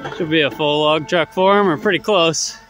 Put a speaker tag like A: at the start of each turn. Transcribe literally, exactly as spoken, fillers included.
A: Should be a full log truck for him, or pretty close.